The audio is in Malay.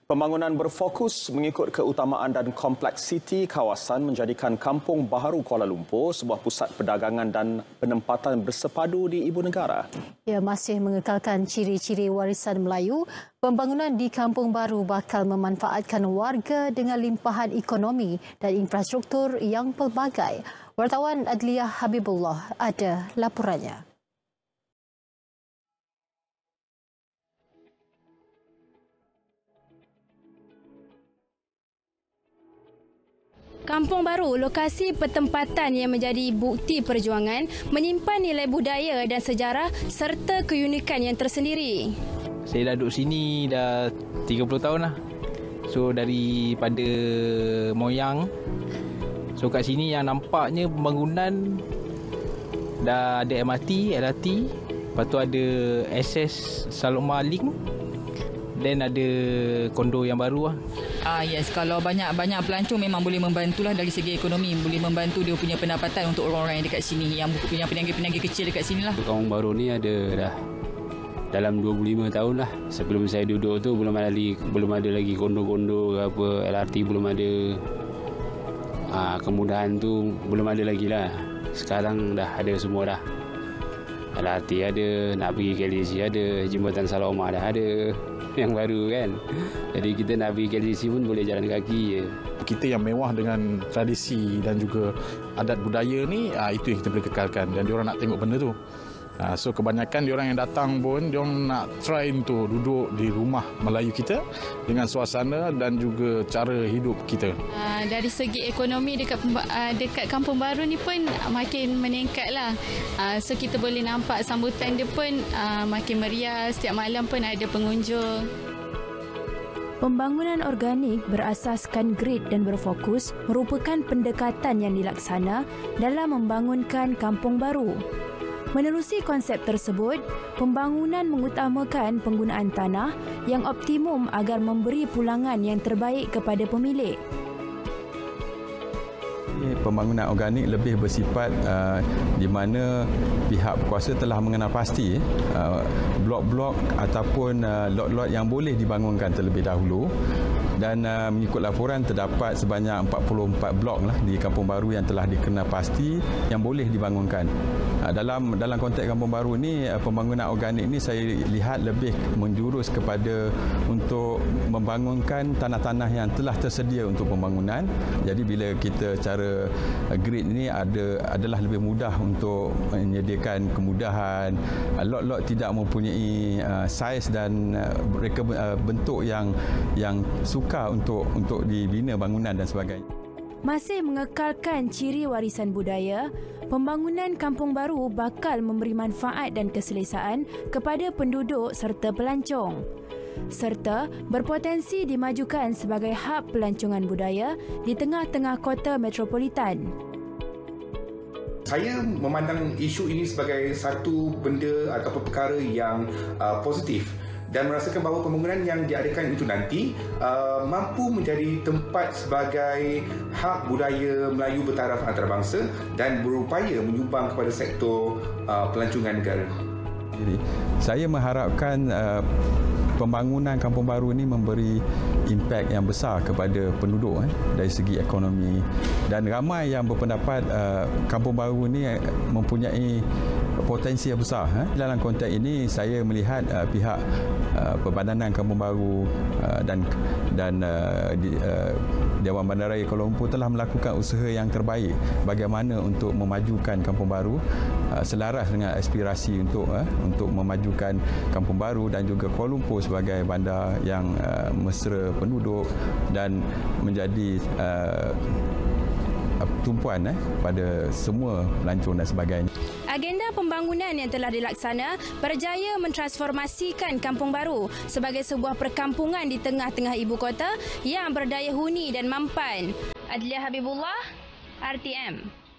Pembangunan berfokus mengikut keutamaan dan kompleksiti kawasan menjadikan Kampung Baharu Kuala Lumpur sebuah pusat perdagangan dan penempatan bersepadu di ibu negara. Ia masih mengekalkan ciri-ciri warisan Melayu. Pembangunan di Kampung Baru bakal memanfaatkan warga dengan limpahan ekonomi dan infrastruktur yang pelbagai. Wartawan Adliah Habibullah ada laporannya. Kampung Baru, lokasi pertempatan yang menjadi bukti perjuangan, menyimpan nilai budaya dan sejarah serta keunikan yang tersendiri. Saya dah duduk sini dah 30 tahun lah. So daripada moyang. So kat sini yang nampaknya pembangunan dah ada MRT, LRT. Lepas tu ada SS Saloma Link. Dan ada kondo yang baru lah. Yes, kalau banyak pelancong memang boleh membantulah dari segi ekonomi, boleh membantu dia punya pendapatan untuk orang-orang yang dekat sini, yang punya peniaga-peniaga kecil dekat sini lah. Kampung Baru ni ada dah dalam 25 tahun lah. Sebelum saya duduk tu belum ada lagi kondo-kondo ke apa, LRT belum ada. Kemudahan tu belum ada lagi lah. Sekarang dah ada semua dah. LRT ada, nak pergi KLCC ada, Jembatan Saloma dah ada. Yang baru kan. Jadi kita nak pergi KLCC pun boleh jalan kaki je. Kita yang mewah dengan tradisi dan juga adat budaya ni, itu yang kita boleh kekalkan dan diorang nak tengok benda tu. So kebanyakan diorang yang datang pun diorang nak try untuk duduk di rumah Melayu kita dengan suasana dan juga cara hidup kita. Dari segi ekonomi dekat Kampung Baru ni pun makin meningkatlah. So kita boleh nampak sambutan dia pun makin meriah, setiap malam pun ada pengunjung. Pembangunan organik berasaskan grid dan berfokus merupakan pendekatan yang dilaksana dalam membangunkan Kampung Baru. Menerusi konsep tersebut, pembangunan mengutamakan penggunaan tanah yang optimum agar memberi pulangan yang terbaik kepada pemilik. Pembangunan organik lebih bersifat di mana pihak berkuasa telah mengenal pasti blok-blok ataupun lot-lot yang boleh dibangunkan terlebih dahulu. Dan mengikut laporan terdapat sebanyak 44 blok lah di Kampung Baru yang telah dikenal pasti yang boleh dibangunkan. Dalam konteks Kampung Baru ni, pembangunan organik ni saya lihat lebih menjurus kepada untuk membangunkan tanah-tanah yang telah tersedia untuk pembangunan. Jadi bila kita cara grid ni adalah lebih mudah untuk menyediakan kemudahan. Lot-lot tidak mempunyai saiz dan bentuk yang sukar untuk dibina bangunan dan sebagainya. Masih mengekalkan ciri warisan budaya, pembangunan Kampung Baru bakal memberi manfaat dan keselesaan kepada penduduk serta pelancong, serta berpotensi dimajukan sebagai hub pelancongan budaya di tengah-tengah kota metropolitan. Saya memandang isu ini sebagai satu benda atau perkara yang positif dan merasakan bahawa pembangunan yang diadakan itu nanti mampu menjadi tempat sebagai hub budaya Melayu bertaraf antarabangsa dan berupaya menyumbang kepada sektor pelancongan negara. Jadi, saya mengharapkan pembangunan Kampung Baru ini memberi impak yang besar kepada penduduk dari segi ekonomi, dan ramai yang berpendapat Kampung Baru ini mempunyai potensi yang besar. Dalam konteks ini saya melihat pihak Perbadanan Kampung Baru dan Dewan Bandaraya Kuala Lumpur telah melakukan usaha yang terbaik bagaimana untuk memajukan Kampung Baru selaras dengan aspirasi untuk memajukan Kampung Baru dan juga Kuala Lumpur sebagai bandar yang mesra penduduk dan menjadi tumpuan pada semua pelancong dan sebagainya. Agenda pembangunan yang telah dilaksana berjaya mentransformasikan Kampung Baru sebagai sebuah perkampungan di tengah-tengah ibu kota yang berdaya huni dan mampan. Adliah Habibullah, RTM.